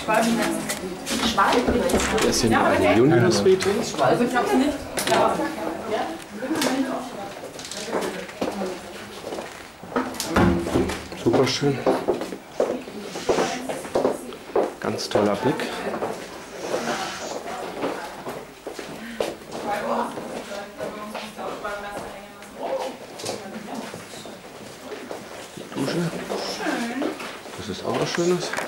Das sind die Junior-Suite. Also ich glaube nicht. Super schön. Ganz toller Blick. Die Dusche. Das ist auch was Schönes.